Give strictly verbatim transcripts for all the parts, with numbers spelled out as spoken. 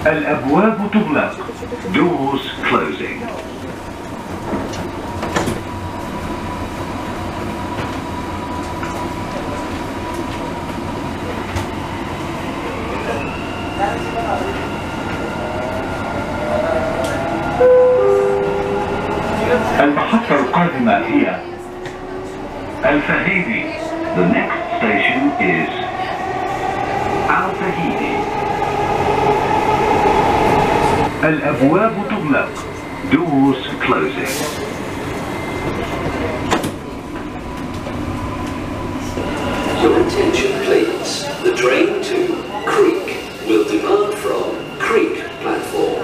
الأبواب تغلق. Doors closing. المحطة القادمة هي الفهيدي. The next station is الفهيدي. الأبواب تغلق. Doors closing. Your attention please. The train to Creek will depart from Creek platform.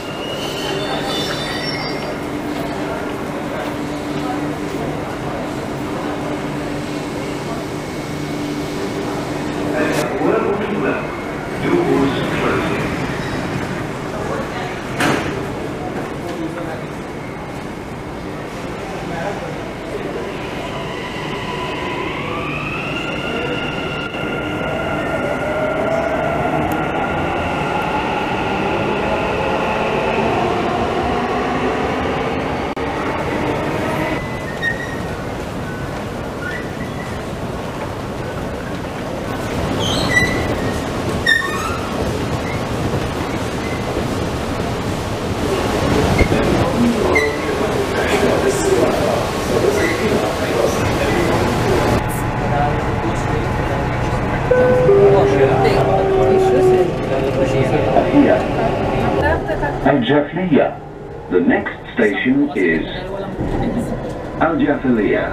الجافلية. The next station is الجافلية.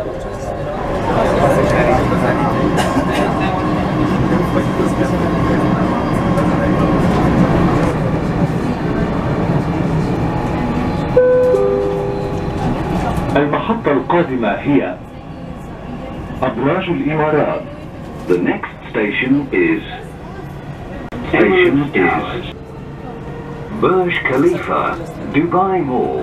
المحطة القادمة هي أبراج الإمارات. The next station is station is Burj Khalifa, Dubai Mall.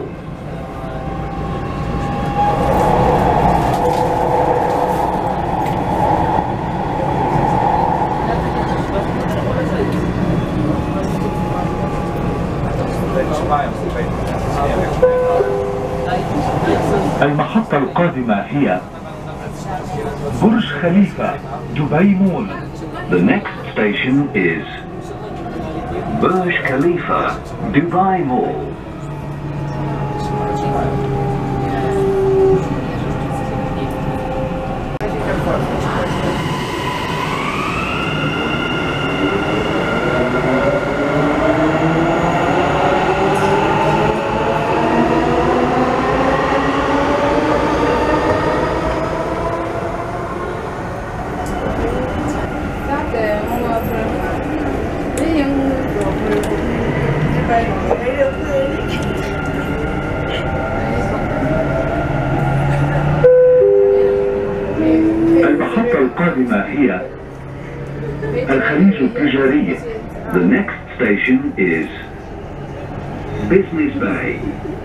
المحطة القادمة هي برج خليفة، دبي مول. The next station is Burj Khalifa, Dubai Mall. المحطة القادمة هي الخليج التجاري. The next station is Business Bay.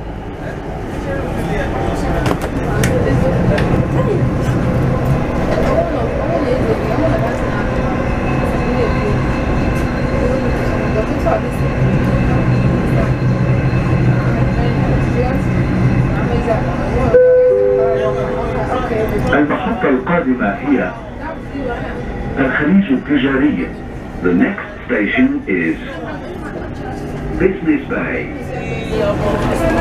المحطة القادمة هي الخليج التجاري. The next station is Business Bay.